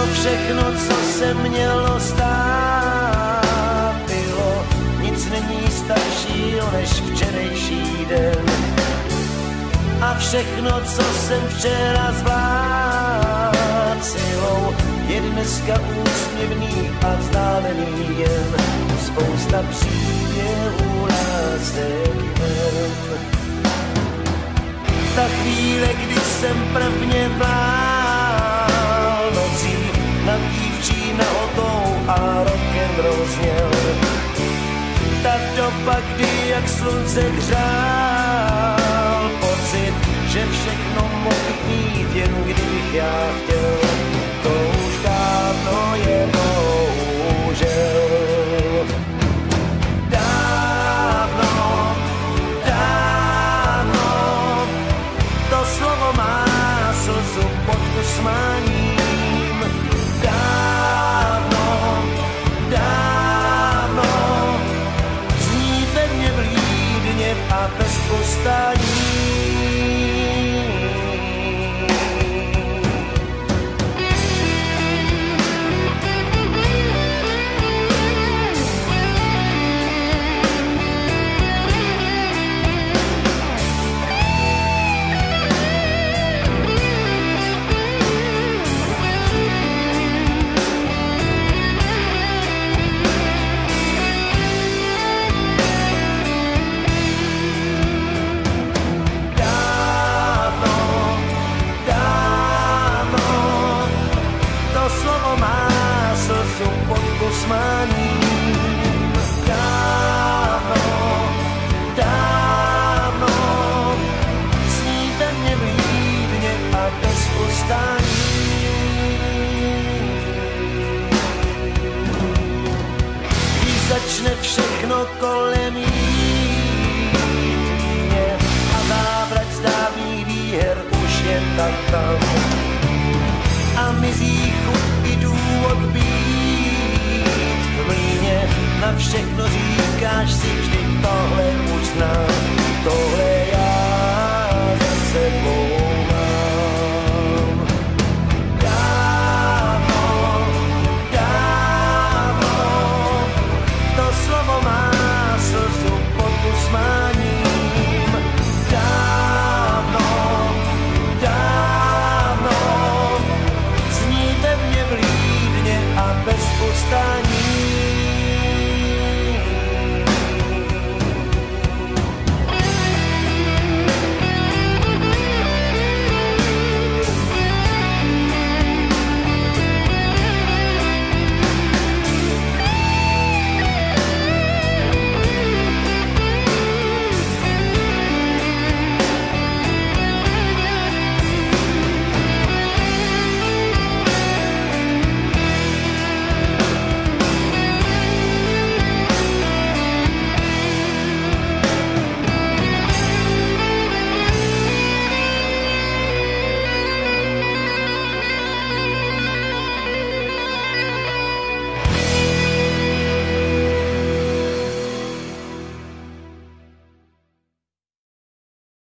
všechno, co se mělo stát, bylo. Nic není staršího než včerejší den. A všechno, co jsem včera zvládl silou, je dneska úsměvný a vzdálený jen. Spousta příběhů lásek jen. Ta chvíle, kdy jsem prvně vlál nocí nad dívčí nahotou a rock'n'roll zněl. Ta doba, kdy jak slunce hřál pocit, že všechno mohl mít, jen kdybych já chtěl. To už dávno je bohužel. Dávno, dávno, to slovo má slzu pod usmáním. Dávno, dávno, zní ve mně vlídně a bez postání. Usmáním. Dávno, dávno, zní ve mně vlídně a bez ustání. Když začne všechno kolem jít mě a návrat z dávných výher už je tam. A mizí chuť i důvod být v mlýně, na všechno říkáš si vždy, tohle už znám, tohle já za sebou mám. Dávno, dávno, to slovo má slzu pod usmáním. Dávno, dávno, zní ve mně vlídně a bez ustání.